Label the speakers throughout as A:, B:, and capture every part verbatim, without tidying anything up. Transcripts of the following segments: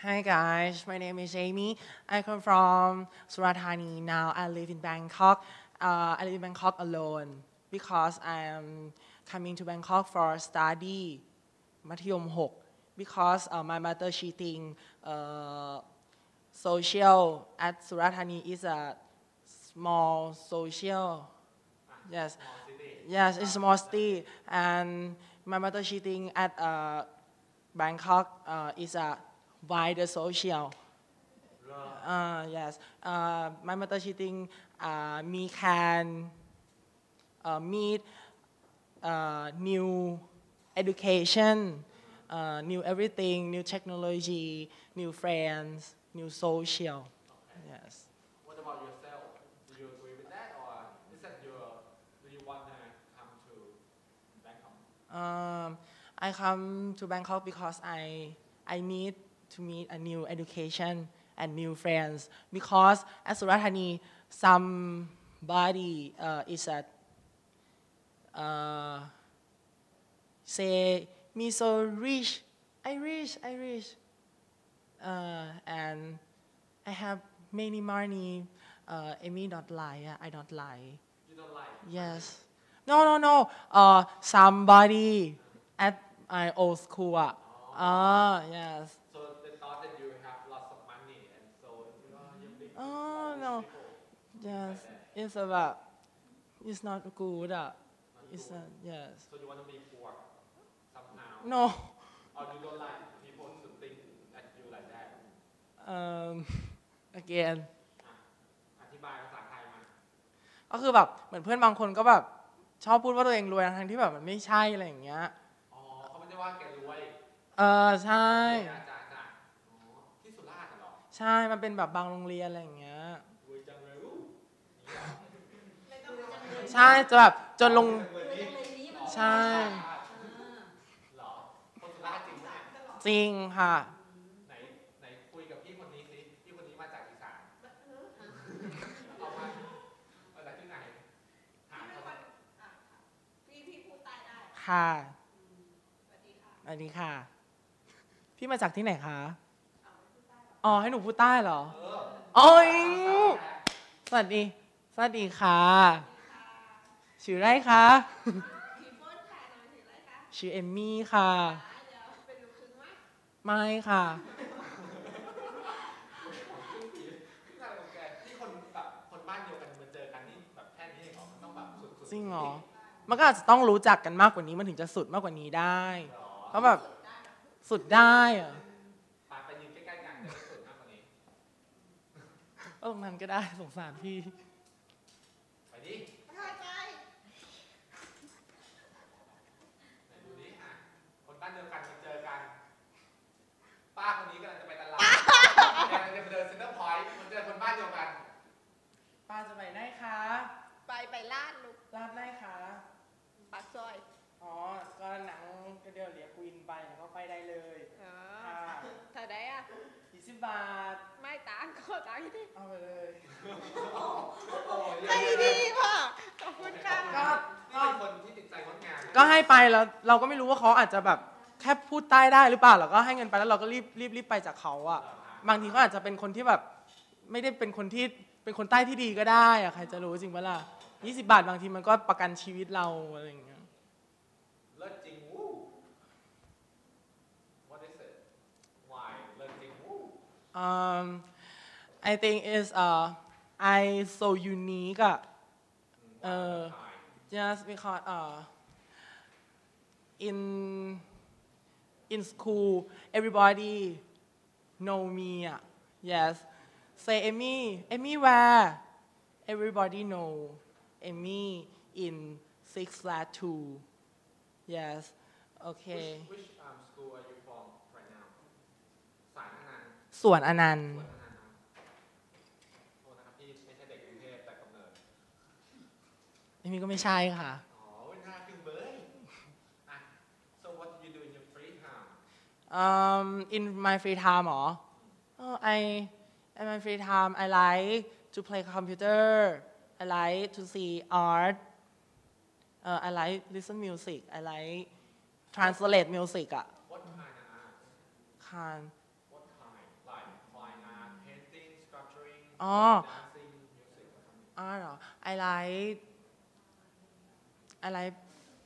A: Hi guys, my name is Amy. I come from Surat Thani. Now I live in Bangkok. Uh, I live in Bangkok alone because I am coming to Bangkok for study มัธยมหก because uh, my mother she think uh, social at Surat Thani is a small social yes yes it's small city and my mother she think at uh, Bangkok uh, is a wider social uh, yes uh, my mother she think uh, me can uh, meet uh, new education uh, new everything new technology new friends new social yes
B: What about yourself? Do you agree with that, or is that your? Do you want to come to Bangkok?
A: um, I come to Bangkok because I I need to meet a new education and new friends because at Surat Thani somebody uh, is at uh, say me so rich I rich I rich uh, and I have many money uh, Amy not lie yeah, I don't lie
B: You don't like?
A: yes no no no uh, somebody at my old school ah ah yes
B: So they thought that you have lots of money, and so you are you big
A: oh
B: rich
A: no
B: people.
A: yes it's about it's not good ah it's
B: good.
A: not yes
B: So you want to be poor somehow,
A: no
B: or you don't like people to think that you like that?
A: um again
B: อ่ะอธิบายภาษาไทยมา
A: ก็คือแบบเหมือนเพื่อนบางคนก็แบบชอบพูดว่าตัวเองรวยทั้งที่แบบมันไม่ใช่อะไรอย่างเงี้ย
B: อ๋อเขาไม่ได้ว่าแกรวย
A: เออใช่
B: จ้าจ้าจ้าอ๋อที่สุราษฎร์เหรอ
A: ใช่มันเป็นแบบบางโรงเรียนอะไรอย่างเงี้ย
B: รวยจังเลยอู้นี่เหรอ
A: ใช่จะแบบจนลง
B: รวยจังเลยนี่
A: ใช่
B: เหรอคนสุราษฎร์จริงไหม
A: จริงค่ะ
B: ไหนไหนคุยกับพี่คนนี้สิพี่คนนี้มาจากอีสานเอามามาจากที่ไหนถามเขาหน่อย
C: พี่พี่พูดใต้ได้
A: ค่ะ
C: สวัสดีค่ะ
A: สวัสดีค่ะ พี่มาจากที่ไหนคะ
C: เอาไม่พูดใต้หรอ
A: อ๋อให้หนูพูดใต้เหรอ
B: เออ
A: โอ้ย
B: ภาษาไทย
A: สวัสดี สวัสดีค่ะ
C: ค่ะ
A: ชื่ออะไรคะ
C: พี่เฟิร์นค่ะน้องชื่ออะไรคะ
A: ชื่อเอมมี่ค่ะ
C: อ่าเดี๋ยวเป็นลูกครึ่งไหม
A: ไม่ค่ะ
B: ที่นั่นของแกที่คนแบบคนบ้านเดียวกันมาเจอกันนี่แบบแค่นี้เองเหรอมันต้องแบบสุดๆ
A: จริงเหรอ มันก็อาจจะต้องรู้จักกันมากกว่านี้มันถึงจะสุดมากกว่านี้ได้
B: เหรอ
A: เพราะแบบสุดได้อะ
B: ไปไปยืนใกล้ๆกันจะได้สุดมากกว่านี้
A: ก็ตรงนั้นก็ได้สงสารพี่
B: ไปดิ
C: ไปไป
B: ไหนดูดิอ่ะคนบ้านเดียวกันมาเจอกัน ป้าคนนี้กำลังจะไปตลาดกำลังจะไปเดินเซ็นเตอร์พอยต์มาเจอคนบ้านเดียวกัน
A: ป้าจะไปไหนคะ
C: ไปไปลาดลูก
A: ลาบไหนคะ
C: ปากซอย
A: อ๋อ ก็หนังก็เดี๋ยวเรียกวินไปแล้วก็ไปได้เลย
C: อ๋อ
A: ค่ะ
C: เท่าไดอ่ะ
A: ยี่สิบบาท
C: ไม่ต่างก็ต่างที่
A: เอาไปเลย
C: ใจดีพ่อขอบคุณค่ะ
A: ก็
B: นี่เป็นคนที่ติดใจงดงาม
A: ก็ให้ไปแล้วเราก็ไม่รู้ว่าเขาอาจจะแบบแค่พูดใต้ได้หรือเปล่าเราก็ให้เงินไปแล้วเราก็รีบรีบรีบไปจากเขาอะบางทีเขาอาจจะเป็นคนที่แบบไม่ได้เป็นคนที่เป็นคนใต้ที่ดีก็ได้อะใครจะรู้จริงปะล่ะยี่สิบบาทบางทีมันก็ประกันชีวิตเราอะไรอย่างเงี้ย
B: เลิศจริงวู้ What is it Why เลิศจริงวู้
A: um I think is uh I so unique อะเออ just because uh in in school everybody know me อ่ะ yes say Amy Amy where everybody know Amy in six flat two yes okay
B: Which, which um, school are you from right now สายอนันต์
A: ส่วนอนันต์
B: สวนอนันต์โทษนะครับพี่ไม่ใช่เด็กกรุงเทพแต่กำเนิด
A: Amy ก็ไม่ใช่ค่ะ
B: อ๋อน่าจึงเบยอ่ะ so what do you do in your free time
A: um in my free time เหรอ oh I in my free time I like to play computer I like to see art uh, I like listen music I like translate music อ่ะ
B: what kind of art
A: ค่ะ
B: what kind
A: อ๋อ
B: dancing music or something
A: อ๋อเหรอ I like I like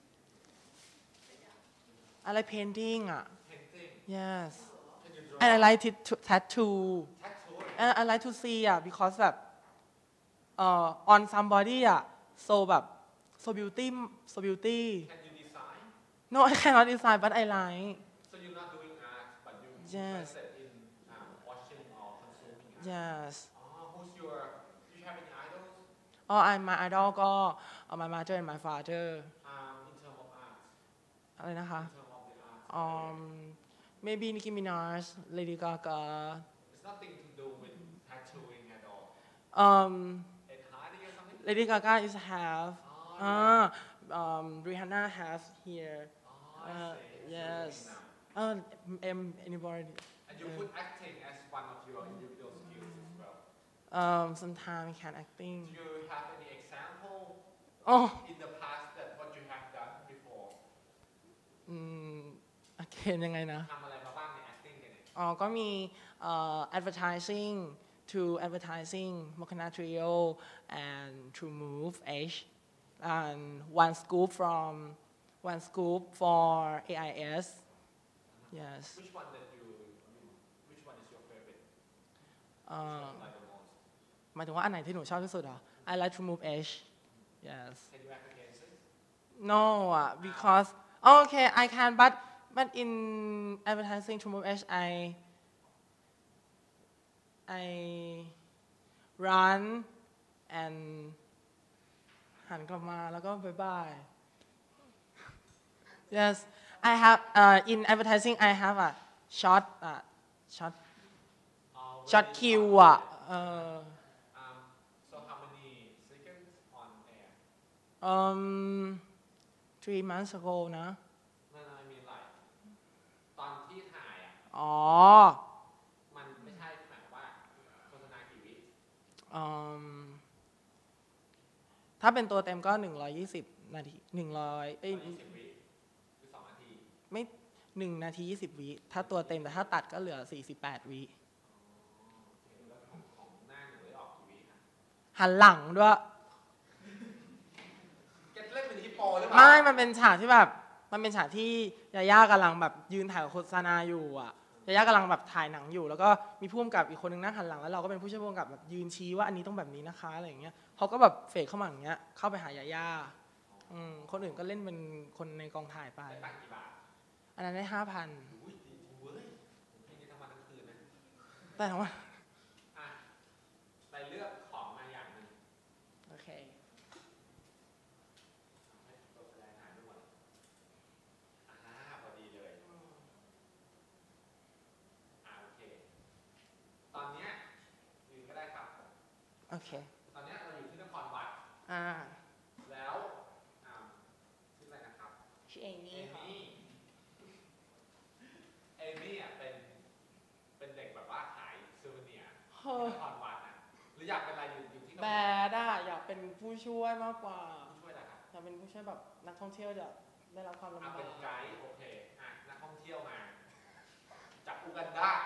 A: I like painting อ่ะ
B: painting
A: yes
B: can you draw
A: and I like tat- tattoo
B: tattoo
A: and I like to see อ่ะ because แบบเอ่อ on somebody อ่ะ so แบบ so beauty so beauty
B: can you design
A: no I cannot design but I like
B: so you're not doing art but you
A: Yes.
B: interested in uh, watching or consuming art
A: yes
B: oh who's your do you have any idols
A: อ๋อ I'm my idol ก็ my mother and my father
B: um in terms of art
A: อะไรนะคะ
B: in terms of the art
A: um maybe Nicki Minaj Lady Gaga
B: it's nothing to do with tattooing at all
A: um
B: Ed Hardy or something
A: Lady Gaga is have
B: oh
A: ah um Rihanna has here
B: oh I
A: uh,
B: see It's
A: yes
B: really now.
A: uh, um anybody
B: And you put acting as one of your individual skills as well.
A: um sometimes can acting
B: Do you have any example
A: oh
B: in the past that what you have done before?
A: อืมโอเคยังไงนะ
B: ทำอะไรมาบ้างใน acting กันเนี่ย
A: อ๋อก็มีเอ่อ advertising to advertising Mokana Trio and True Move H and one scoop from one scoop for A I S yes
B: Which one that you, you which one is your favorite?
A: เอ่อ
B: Which one you like the most?
A: หมายถึงว่าอันไหนที่หนูชอบที่สุดเหรอ I like True Move H yes
B: Can you act against it?
A: no อ่ะ because oh, okay I can but but in advertising True Move H I I run and หันกลับมาแล้วก็บายบาย yes I have uh, in advertising I have a short uh, short
B: Uh,
A: short
B: when
A: kill
B: you-
A: อ่ะเออ
B: Um, so how many seconds on air?
A: um three months ago นะ
B: No, no, I mean like ตอนที่ถ่ายอ่ะ
A: อ๋อ
B: มันไม่ใช่หมายความว่าโฆษณากี่วิ
A: อืมถ้าเป็นตัวเต็มก็หนึ่งร้อยยี่สิบนาทีหนึ่งร้อยเอ้ย
B: ยี่สิบวิหรือสองนาที
A: ไม่หนึ่งนาทียี่สิบวิถ้าตัวเต็มแต่ถ้าตัดก็เหลือสี่สิบแปดวิ
B: โอเคแล้วของของหน้าหนูได้ออกกี่วิคะ
A: หันหลังด้วย
B: แกเล่นเป็นฮิปโปหรือเปล่า
A: ไม่มันเป็นฉากที่แบบมันเป็นฉากที่ยาย่ากำลังแบบยืนถ่ายโฆษณาอยู่อ่ะยาย่ากำลังแบบถ่ายหนังอยู่ แล้วก็มีผู้กำกับอีกคนนึงนั่งหันหลังแล้วเราก็เป็นผู้ช่วยผู้กำกับแบบยืนชี้ว่าอันนี้ต้องแบบนี้นะคะอะไรอย่างเงี้ยเขาก็แบบเฟกเข้ามาอย่างเงี้ยเข้าไปหายาย่าอืมคนอื่นก็เล่นเป็นคนในกองถ่ายไป
B: ได้ตังค์กี่บาท
A: อันนั้นได้ห้าพัน
B: อุ้ยดีจริงเว้ยผมเพลงนี้ทั้งวันทั้งคืนนะ
A: แต่ถามว่า
B: อ่ะไปเลือกของมาอย่างหนึ่ง
A: โอเค
B: ให้ตัวแสดงถ่ายด้วยอ่าพอดีเลยอ่าโอเค ตอนเนี้ยยืนก็ได้ครับ
A: โอเค
B: ตอนเนี้ยเราอยู่ที่นครวัด
A: อ่า
B: แล้วอ่าชื่ออะไรนะครับ
A: ชื่อเอ
B: เอ
A: มี่ค่ะ
B: มี่ เอมี่อ่ะเป็น เป็นเด็กแบบว่าขายซูเวเนียร์
A: เฮ้
B: ที่
A: ย
B: นครวัดอ่ะ หรืออยากเป็นอะไรอยู่อยู่ที่นคร
A: แบ
B: วัด
A: ดอะอยากเป็นผู้ช่วยมากกว่า
B: ผู้ช่วยอะไรครับ
A: อยากเป็นผู้ช่วยแบบนักท่องเที่ยวจะได้รับความลำ
B: อ่ะ
A: บา
B: เป็น
A: ก
B: ไกด์โอเค อ่ะ นักท่องเที่ยวมา จากอูกันดา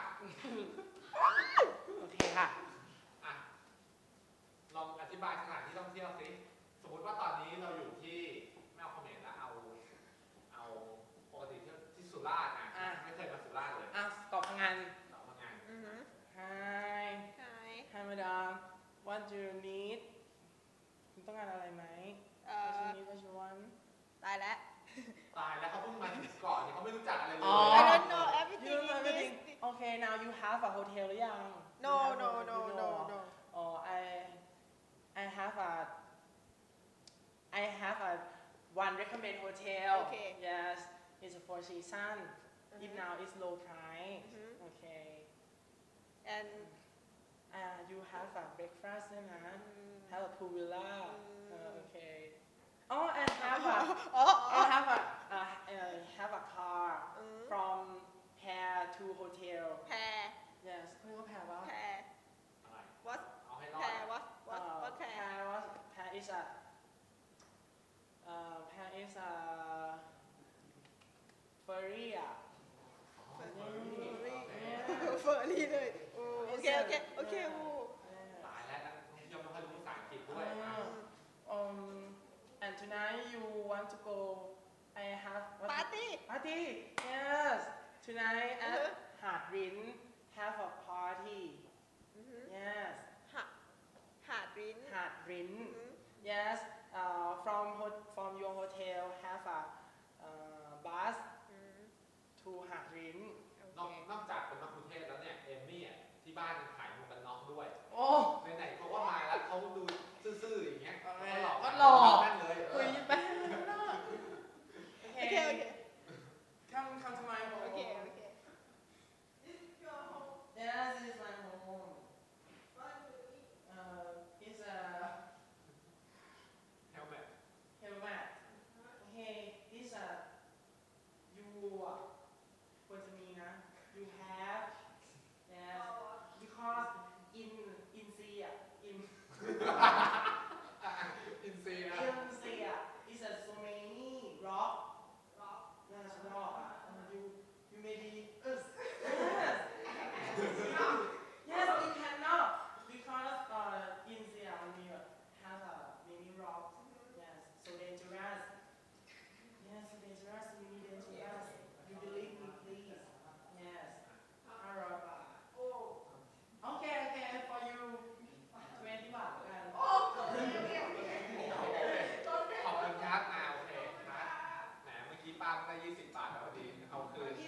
A: โอเคค่ะ
B: อ่ะ ลองอธิบายสถานที่ท่องเที่ยวสิ สมมติว่าตอนนี้เราอยู่ที่แม่เอาเขมรแล้วเอา เอาปกติเที่ยวที่สุราษฎร์นะ
A: อ่ะ
B: ไม่เคยมาสุราษฎร์เลย
A: อ่ะตอบงาน
B: เรามางาน
C: อือฮึ
A: Hi
C: ใช่
A: Hi madam What do you need คุณต้องการอะไรไหม
C: เอ่
A: What
C: อ
A: you need What you want
C: ตายแล้ว
B: ตายแล้วเขาเพิ่งมาถึงเกาะนี่เขาไม่รู้จักอะไรเลย
A: อ๋อ
C: I don't know everything
A: You know
C: in
A: everything
C: this
A: Okay now you have a hotel หรือยัง
C: no
A: You have
C: no
A: a-
C: no
A: you
C: no
A: know
C: no
A: Oh I I have a I have a one recommend hotel
C: Okay.
A: Yes it's a four season If
C: Mhm.
A: now it's low price
C: Mhm.
A: Okay
C: and
A: uh, you have a breakfast ใช่ไหม
C: mm,
A: have a pool villa
C: อืม
A: uh, okay oh and have a
C: อ๋อ
A: I have a uh, uh, have a car
C: อืม
A: from Pair to hotel
C: แพร
A: yes เรียกว่าแพรปะ
C: แพร
B: อะไร
C: what
B: เอาให้ร
C: แพ
B: อ
C: ร
B: ด
C: what what
A: Uh,
C: what แพร
A: Pair was Pair is a uh, Pair is a ferry อ่ะ
C: เฟอร์รี่เฟอร์รี่เลยโอ้โอเคโอเคโอเคโอ้
B: ตายแ
A: and tonight you want to go I have what
C: ปาร์ตี้
A: party yes tonight at
C: อือฮึ
A: หาดริ้น have a party
C: อือฮึ
A: yes
C: หาหาดริ้น
A: หาดริ้น
C: อือฮึ
A: yes uh, from hot- from your hotel have a uh, bus
C: อืม
A: to หาดริ้น
C: โอน
B: อก
C: เค
B: นอกจากเป็นมัคคุเทศก์แล้วเนี่ยเอมมี่อ่ะที่บ้านยังขายหมวกกันน็อกด้วย
A: โอ้
B: ไหนๆเขาก็มาแล้วเขาดูซื่อๆอย่างเงี้ย
A: เอา
B: เขา
A: ไง
B: ก็หลอก
A: ก็หลอก
B: นั่นเลยเอ
A: คุย
B: อ
A: ไปแล้วนะ
C: โอเค โอเค
A: come come to my home
C: โอเค โอเค
A: yes this is my home uh, it's a
B: เฮลเมต
A: helmet okay this a you อ่ะควรจะมีนะ you have yes because in in sea อ่ะ in
B: อินซีนะ
A: in sea อ่ะ is a so many rock yes rock อ่ะ you you may be yes yes you cannot because uh, in sea มันมีแบบ has a many rock yes so dangerous yes so dangerous really dangerous you believe me please yes alright okay okay for you twenty บาทแล้วกัน
B: ขอบคุณครับอ่าโอเคครับแหมเมื่อกี้ป้าได้ยี่สิบบาทแล้วพอดีเอาคืน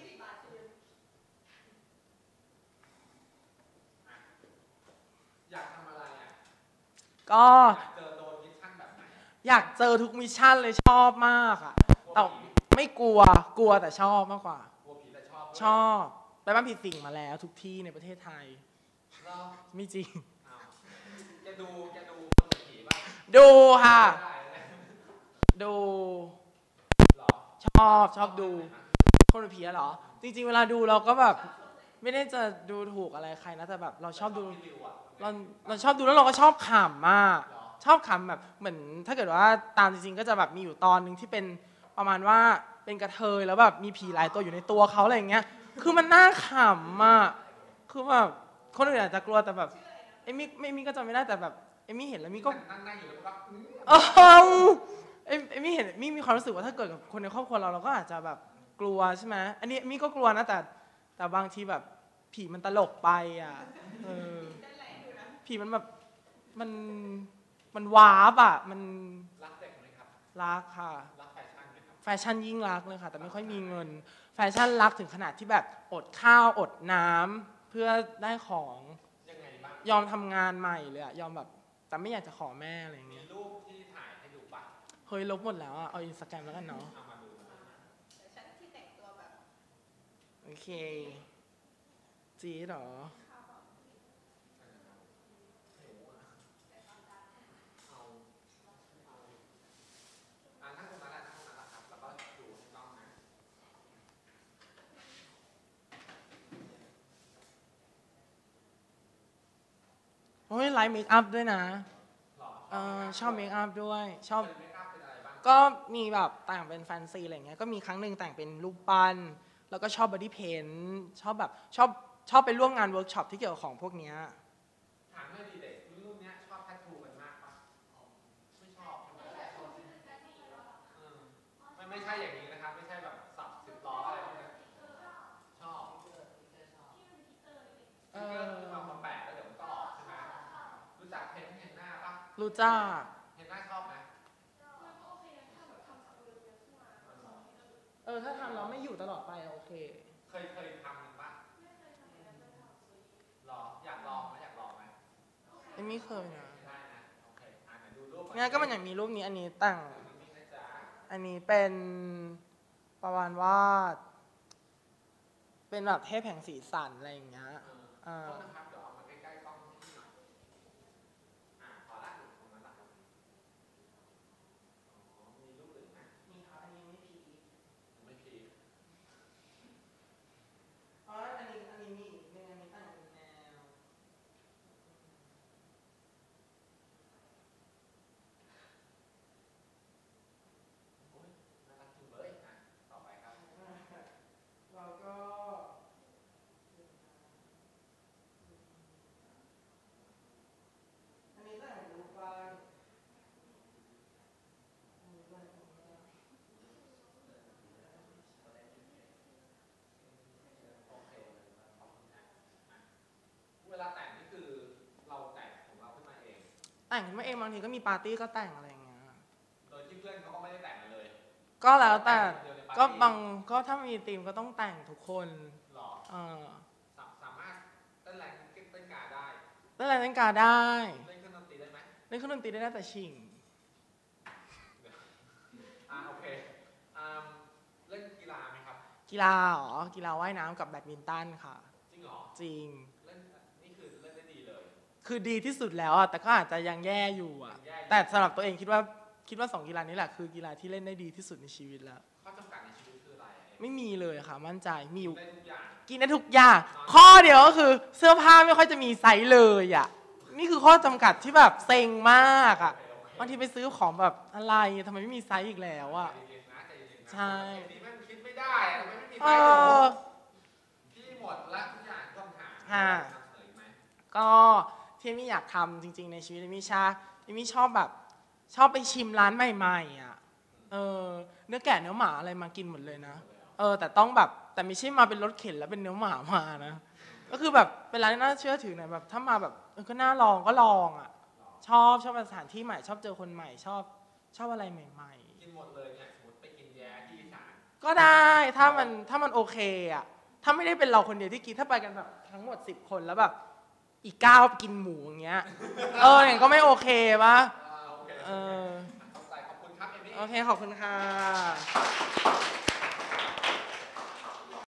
B: อ่ะอยากทำอะไรอ่ะ
A: ก็
B: อยากเจอโดนมิชชั่นแบบไหน
A: อยากเจอทุกมิชชั่นเลยชอบมากอ่ะ
B: กลัว
A: แต่
B: ผี
A: ไม่กลัวกลัวแต่ชอบมากกว่า
B: กลัวผีแต่ชอบด้วย
A: ชอบไปบ้านผีสิงมาแล้วทุกที่ในประเทศไทย
B: เหรอ
A: ไม่จริง
B: อ้าวแกดูแกดูคนกับผีป่ะ
A: ดูค่ะ
B: ได้เลย
A: ดู
B: เหรอ
A: ชอบชอบดู คนเป็นผีอะเหรอ จริง ๆ เวลาดูเราก็แบบไม่ได้จะดูถูกอะไรใครนะแต่แบบเราชอบดู
B: พี่ริวอะ
A: เราเราชอบดูแล้วเราก็ชอบขำมาก
B: เหรอ
A: ชอบขำแบบเหมือนถ้าเกิดว่าตามจริงๆก็จะแบบมีอยู่ตอนหนึ่งที่เป็นประมาณว่าเป็นกระเทยแล้วแบบมีผีหลายตัวอยู่ในตัวเขาอะไรอย่างเงี้ย คือมันน่าขำมากคือแบบคนอื่นอาจจะกลัวแต่แบบเอมี่ไม่เอมี่ก็จำไม่ได้แต่แบบเอมี่เห็นแล้วเอมี่ก็
B: นั่งนั่งอยู่แล้วก็อืม
A: เออเอมเอมี่เห็นเอมี่มีความรู้สึกว่าถ้าเกิดกับคนในครอบครัวเราเราก็อาจจะแบบกลัวใช่ไหมอันนี้เอมี่ก็กลัวนะแต่แต่บางทีแบบผีมันตลกไปอ่ะเออผีมันแบบมันมันวาร์ปอ่ะมัน
B: รักเด็กไหมครับ
A: รักค่ะ
B: รักแฟชั่นไหมครับ
A: แฟชั่นยิ่งรักเลยค่ะ แต่ไม่ค่อยมีเงิน แฟชั่นรักถึงขนาดที่แบบอดข้าวอดน้ำเพื่อได้ของ
B: ยังไงบ้าง
A: ยอมทำงานใหม่เลยอะยอมแบบแต่ไม่อยากจะขอแม่อะไรอย่าง
B: มี
A: เงี้ย
B: รูปที่ถ่ายให้ดูป่ะ
A: เฮ้ยลบหมดแล้วอะเอาอินสตาแกรมแล้วกันเนาะ
B: เอามาดูมาดู
C: แต่ฉันที่แต่งตัวแบบ
A: โอเคจีดเหรอ
B: เอาเอาอ่านั่งตรงนั้นแหละนั่งตรงนั้นแหละครับ แล้วก็ดูให้กล้องนะ
A: โอ้ยไลฟ์เมคอัพด้วยนะ
B: หรอ
A: เออชอบเมคอัพด้วยชอบ
B: เป็นเมคอัพเป็นอะไรบ้าง
A: ก็มีแบบแต่งเป็นแฟนซีอะไรเงี้ยก็มีครั้งหนึ่งแต่งเป็นรูปปั้นแล้วก็ชอบบอดี้เพนชอบแบบชอบชอบไปร่วมงานเวิร์กช็อปที่เกี่ยวกับของพวกเนี้ย
B: ถามหน่อยดิเด็กรุ่นเนี้ยชอบแทททูกันมากปะไม่ชอบใช่ไหมเออมันไม่ใช่อย่างนี้นะครับ ไม่ใช่แบบสับสิบล้ออะไรพวกนั้นชอบ
A: เอ
B: เอ
A: อ
B: อคือมาพอแปะแล้วเดี๋ยวมันก็ออกใช่ไหมรู้จักเพนเห็นหน้าปะ
A: รู้จัก
B: เห็นหน้าชอบไหม
A: เออถ้าทำเราไม่อยู่ตลอดไปโอเค
B: เคยเคยทำมันปะหรออยากลองไหมอยากลองไหม
A: เอมไม่เคยนะ
B: ไม่ได้นะโอเคอ่ะไหนดูรูป
A: งั้นก็มันอย่างมีรูปนี้อันนี้แต่ง
B: นี่นะจ๊ะ
A: อันนี้เป็นประมาณว่าเป็นแบบเทพแห่งสีสันอะไรอย่างเงี้ย
B: เออ
A: อ่า
B: โทษนะครับเดี๋ยวเอามาใกล้ๆกล้องนิดหน่อยอ่ะขอละอยู่ตรงนั้นละครับอ๋อมีรูปอื่นไหม
A: นี่ครับอันนี้ไม่พี
B: ไม่พีค
A: อ๋ออันนี้อันนี้มีอีกหนึ่งอันนี้แต่งเป็นแนว
B: โอ้ยน่ารักจังเลยอ่ะต่อไปครับ
A: แล้วก็แต่งขึ้นมาเองบางทีก็มีปาร์ตี้ก็แต่งอะไรอย่างเงี้ย
B: โดยที่เพื่อนเขาก็ไม่ได้แต่งกันเลย
A: ก็แล้วแต่
B: เดียวในปาร์ตี้
A: ก็บางก็ถ้ามีธีมก็ต้องแต่งทุกคน
B: หรอ
A: เออ
B: สาสามารถเต้นแรงเต้นกาได้
A: เล่นอะไรเล่นการได้
B: เล่นเครื่องดนตรีได้ไหม
A: เล่นเครื่องดนตรีได้แต่ชิง
B: อ่าโอเคอ่าเล่นกีฬาไหมครับ
A: กีฬาอ๋อกีฬาว่ายน้ำกับแบดมินตันค่ะ
B: จริงเหรอ
A: จริง
B: เล่นนี่คือเล่นได้ดีเลย
A: คือดีที่สุดแล้วอะแต่ก็อาจจะยังแย่อยู่อะ
B: ยังแย่อยู่
A: แต่สำหรับตัวเองคิดว่าคิดว่าสองกีฬานี้แหละคือกีฬาที่เล่นได้ดีที่สุดในชีวิตแล้ว
B: ข้อจำกัดในชีวิตคืออะไรอะ
A: ไม่มีเลยค่ะมั่นใจมีอยู่
B: ได้ทุกอย่าง
A: กินได้ทุกอย่าง ข้อเดียวก็คือเสื้อผ้าไม่ค่อยจะมีไซส์เลยอะนี่คือข้อจำกัดที่แบบเซ็งมากอะ
B: โอเคโอเค
A: บางทีไปซื้อของแบบอะไรทำไมไม่มีไซส์อีกแล้วอะ
B: ใจเย็นๆนะใจเย็นๆนะ
A: ใช่
B: เดี๋ยวนี้มันคิดไม่ได้อะทำไมไม่มี
A: เอ
B: ไซส์หนู
A: อ
B: พี่หมดละทุกอย่างต้องหา
A: ค่ะ
B: นำเสนออีกไหม
A: ก็ที่เอมี่อยากทำจริง ๆ ในชีวิตเอมี่ชาเอมี่ชอบแบบชอบไปชิมร้านใหม่ๆอะเออเนื้อแกะเนื้อหมาอะไรมากินหมดเลยนะเออแต่ต้องแบบแต่ไม่ใช่มาเป็นรถเข็นแล้วเป็นเนื้อหมามานะก็คือแบบเป็นร้านที่น่าเชื่อถือหน่อยแบบถ้ามาแบบเออก็น่าลองก็ลองอะชอบชอบสถานที่ใหม่ชอบเจอคนใหม่ชอบชอบอะไรใหม่
B: กินหมดเลยเนี่ยสมมติไปกินแย้ที่อีสาน
A: ๆ ก็ได้ถ้ามันถ้ามันโอเคอะถ้าไม่ได้เป็นเราคนเดียวที่กินถ้าไปกันแบบทั้งหมดสิบคนแล้วแบบอีกเก้ากินหมูอย่างเงี้ยเอออย่างก็ไม่โอเคปะ
B: อ่าโอเค
A: เออ
B: เข้าใจขอบคุณครับเอมี่
A: โอเค ขอบคุณค่ะ